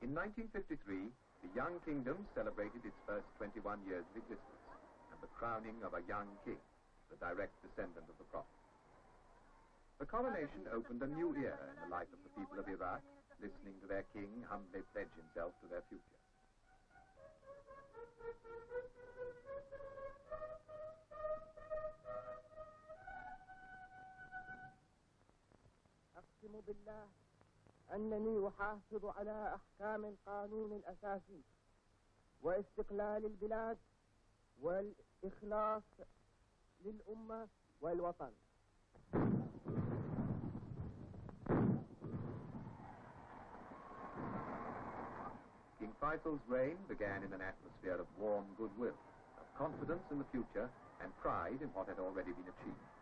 In 1953, the young kingdom celebrated its first 21 years of existence and the crowning of a young king, the direct descendant of the Prophet. The coronation opened a new era in the life of the people of Iraq, listening to their king humbly pledge himself to their future. أقسم بالله أنني أحافظ على أحكام القانون الأساسي واستقلال البلاد والإخلاص للأمة والوطن. King Faisal's reign began in an atmosphere of warm goodwill, of confidence in the future, and pride in what had already been achieved.